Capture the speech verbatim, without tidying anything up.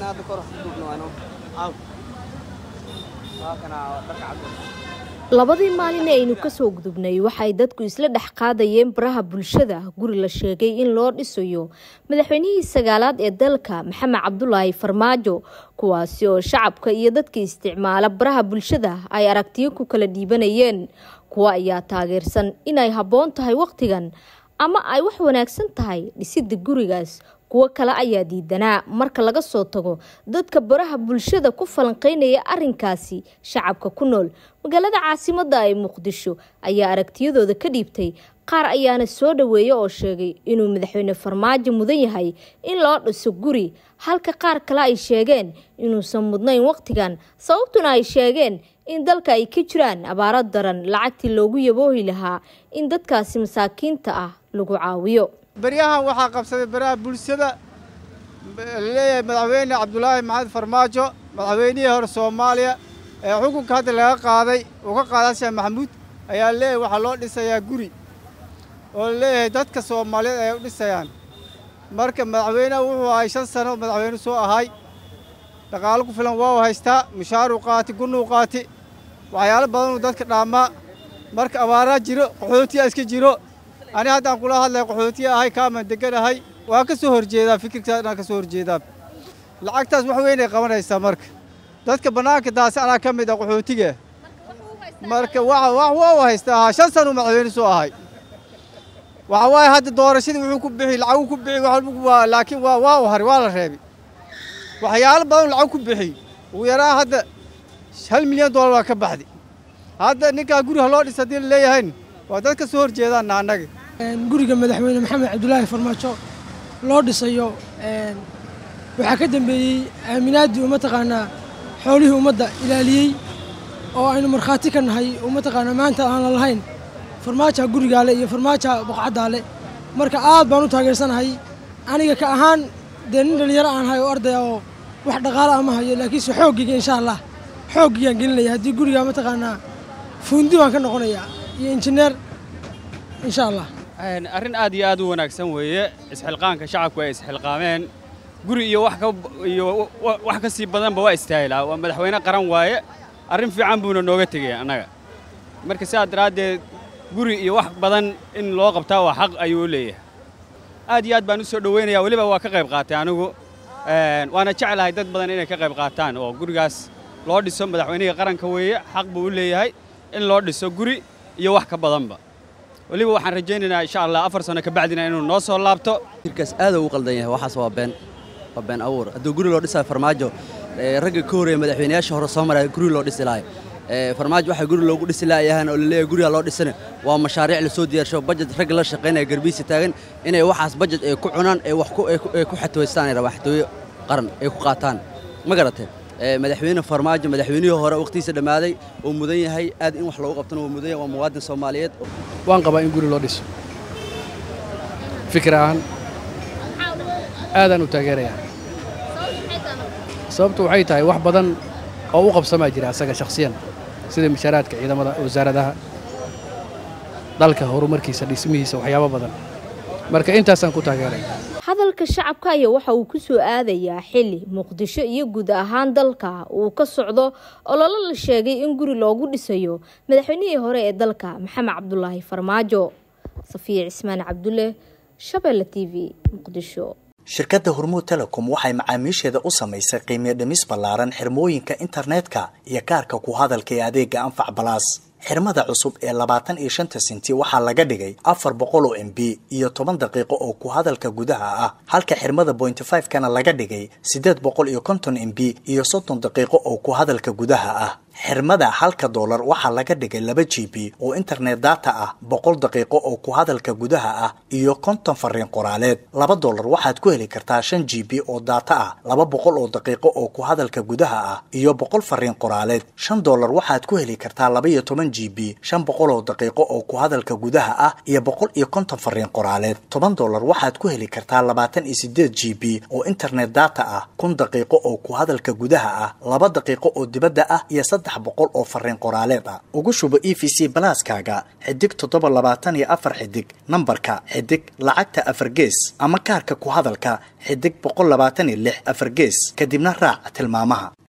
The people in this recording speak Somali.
هذا كره دوبنا أنا عاو هاكنا درك labadii maalin ee aynu ka soo gudubnay waxay dadku isla dhex qaadayeen baraha bulshada guri la sheegay in loo dhisayo madaxweynihii sagaalaad ee dalka Maxamed Cabdullaahi Farmaajo kuwaasi oo shacabka iyo dadka isticmaala baraha bulshada ay aragtiyo ku kala dhiibanayeen kuwa ayaa taageersan inay haboon tahay waqtigan ama ay wax wanaagsan tahay dhisidda gurigaas kuwa kale ayaa diidanaa marka laga soo tago dadka baraha bulshada ku falanqeynaya arrinkaasi shacabka ku nool magaalada caasimadda ay Muqdisho ayaa aragtiyadooda ka dhiibtay qaar ayaana soo dhaweeyay oo sheegay inuu madaxweyne Farmaajo mudan yahay in loo dhiso guri halka qaar kale ay sheegeen inuusan mudnayn waqtigan sababtuna ay sheegeen in dalka ay ka jiraan abaaro daran lacagtii loogu yaboohi lahaa in dadkaasi masaakiinta ah lagu caawiyo بريها وحا قبصة بريها بولسدا اللي مدعويني عبد الله محمد فرماجو مدعويني هور الصوماليا حكومة هذا اللي قاضي وقاضي شيخ محمود أي اللي وحلو لسه يا جوري واللي دتك الصوماليا لسه يعني مركب مدعوينا وهو عايشان سنة مدعوينه سوء هاي تقالكوا في الانواع هايستا مشار وقاتي قلنا وقاتي وعيال بدن ودتك نعمة مركب أبارة جيرو قحوتي أسكي جيرو أنا هذا أقول هذا قحوتي هاي كامل دقنا هاي وأكسر جيدا فكرة أنا كسر جيدا العكس وحوين قمنا يستمرك ذاتك بناك داس أنا كم دا قحوتي مرك وع وع وع هيستا شن سنة معين سوا هاي وعواي هذا الدور شيء وحكم به العوكم به وحلم لكن وا وا هروالا ربي وحيال بدون العوكم به ويرى هذا هل مليون دولار كبحدي هذا نكا أقول هلا لسدين اللي هين وذاتك سور جيدا نعنق guriga madaxweyne Maxamed Cabdullaahi Farmaajo loo dhisayo een waxa ka dambeeyay aaminaadii uma taqaana xoolihii umada ilaaliyay oo aynu marxaati ka nahay uma taqaana maanta aan lahayn Farmaajo guriga le iyo Farmaajo boqcada le marka aad baan u taageersanahay aniga ka ahaan deen dhalinyaro aan hay oo arday oo wax dhaqaale ama hayo laakiin si xoogiga insha Allah xoogiga gelinaya hadii guriga ma taqaana fundi waan ka noqonayaa iyo engineer insha Allah arrin aad iyo aad u wanaagsan weeye isxilqaanka shacabku ay isxilqaameen guri iyo wax ka iyo wax ka sii badan ba waa istaayilaa waa madaxweyne qaran waaye arrin fiican buuna nooga tagay anaga marka si aad raadee guri iyo wax badan in loo qabtaa waa xaq ayuu leeyahay aad iyo aad baan u soo dhaweynayaa waliba waa ka qayb qaatay anigu een waana jecelahay dad badan inay ka qayb qaataan oo gurigaas loo dhiso madaxweynaha qaranka weeye xaq buu leeyahay in loo dhiso guri iyo wax ka badanba waliba waxaan rajaynaynaa insha Allah afar sano ka bacdina inuu noo soo laabto jirkaas aad uu qaldan yahay waxaas waa been waa been awur haduu guri loo dhisay Farmaajo ragga ka horeeyay madaxweynayaasha hore Soomaaliya guri loo dhisi lahay Farmaajo waxa guri loogu dhisi lahaayeen oo leeyahay guriga loo dhisana waa mashaariic la soo diyaarsho budget rag la shaqeynaya garbiisa taagan inay waxaas budget ay ku cunaan ay wax ku ay ku xatooystaan ay rawaxtooyo qaran ay ku qaataan ma garatay madaxweyne Farmaajo madaxweynihii hore waqtiisa dhamaaday oo mudan yahay aad in wax loogu qabtana waa mudan yahay waa muwaadin Soomaaliyeed waan qabaa in guri loo dhiso fikraan aadan u taageerayaa sababtu waxay tahay wax badan oo u qabsama jira asaga shakhsiyan sida mishaaraadka ciidamada wasaaradaha dalka horumarkiisa dhismihiisa waxyaabo badan marka intaasaan ku taageerayaa hadalka shacabka ayaa waxa uu ku soo aadayaa xilli Muqdisho iyo guud ahaan dalka uu ka socdo olole la sheegay in guri loogu dhisayo madaxweynihii hore ee dalka Maxamed Cabdullaahi Farmaajo Safiya Ismaan Cabdulle Shabeelle T V Muqdisho shirkadda Hormuud Telecom waxay macaamiisheeda u samaysay qiimo dhimis ballaaran xirmooyinka internetka iyo kaarka ku hadalka ee adeega Anfac Plus xirmada cusub ee labaatan iyo shan senti waxa laga dhigay afar boqol oo M B iyo toban daqiiqo oo ku hadalka gudaha ah halka xirmada point five kana laga dhigay siddeed boqol iyo konton M B iyo soddon daqiiqo oo ku hadalka gudaha ah xirmada halka dollar waxa laga dhigay laba G B oo internet data ah boqol daqiiqo oo ku hadalka gudaha ah iyo konton fariin qoraaleed laba dollar waxaad ku heli kartaa shan G B oo data ah laba boqol oo daqiiqo oo ku hadalka gudaha ah iyo boqol fariin qoraaleed shan dollar waxaad ku heli kartaa laba iyo toban G B shan boqol oo daqiiqo oo ku hadalka gudaha ah iyo boqol iyo konton fariin qoraaleed toban dollar waxaad ku heli kartaa labaatan iyo siddeed G B oo internet data ah kun daqiiqo oo ku hadalka gudaha ah laba daqiiqo oo dibadda ah iyo saddex boqol oo fariin qoraaleed ah ugu shubo E V C balaaskaaga xidig toddoba labaatan iyo afar xidig nambarka xidig lacagta afar gees ama kaarka ku hadalka xidig boqol labaatan iyo lix afar gees kadibna raac tilmaamaha.